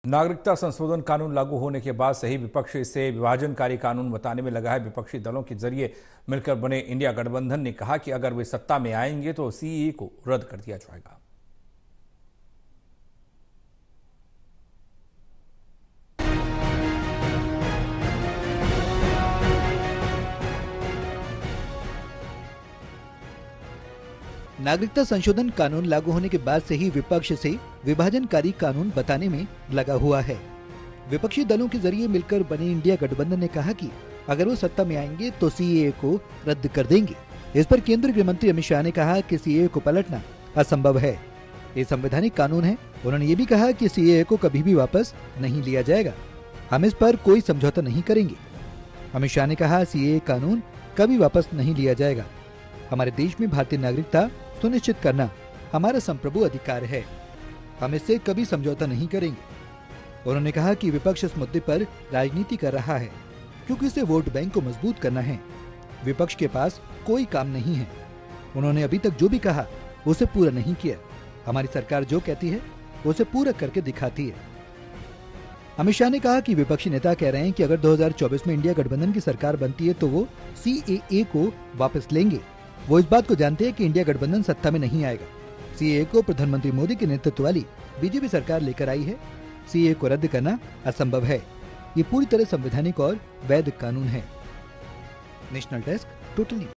नागरिकता संशोधन कानून लागू होने के बाद से ही विपक्ष इसे विभाजनकारी कानून बताने में लगा है। विपक्षी दलों के जरिए मिलकर बने इंडिया गठबंधन ने कहा कि अगर वे सत्ता में आएंगे तो सीएए को रद्द कर दिया जाएगा। नागरिकता संशोधन कानून लागू होने के बाद से ही विपक्ष से विभाजनकारी कानून बताने में लगा हुआ है। विपक्षी दलों के जरिए मिलकर बने इंडिया गठबंधन ने कहा कि अगर वो सत्ता में आएंगे तो सीएए को रद्द कर देंगे। इस पर केंद्रीय गृह मंत्री अमित शाह ने कहा कि सीएए को पलटना असंभव है, ये संवैधानिक कानून है। उन्होंने ये भी कहा कि सीएए को कभी भी वापस नहीं लिया जाएगा, हम इस पर कोई समझौता नहीं करेंगे। अमित शाह ने कहा, सीएए कानून कभी वापस नहीं लिया जाएगा। हमारे देश में भारतीय नागरिकता सुनिश्चित करना हमारा संप्रभु अधिकार है, हम इससे कभी समझौता नहीं करेंगे। उन्होंने कहा कि विपक्ष इस मुद्दे पर राजनीति कर रहा है क्योंकि इसे वोट बैंक को मजबूत करना है। विपक्ष के पास कोई काम नहीं है। उन्होंने अभी तक जो भी कहा उसे पूरा नहीं किया। हमारी सरकार जो कहती है उसे पूरा करके दिखाती है। अमित शाह ने कहा कि विपक्षी नेता कह रहे हैं कि अगर 2024 में इंडिया गठबंधन की सरकार बनती है तो वो सीएए को वापस लेंगे। वो इस बात को जानते हैं कि इंडिया गठबंधन सत्ता में नहीं आएगा। सीएए को प्रधानमंत्री मोदी के नेतृत्व वाली बीजेपी सरकार लेकर आई है। सीएए को रद्द करना असंभव है, ये पूरी तरह संवैधानिक और वैध कानून है। National desk, total news.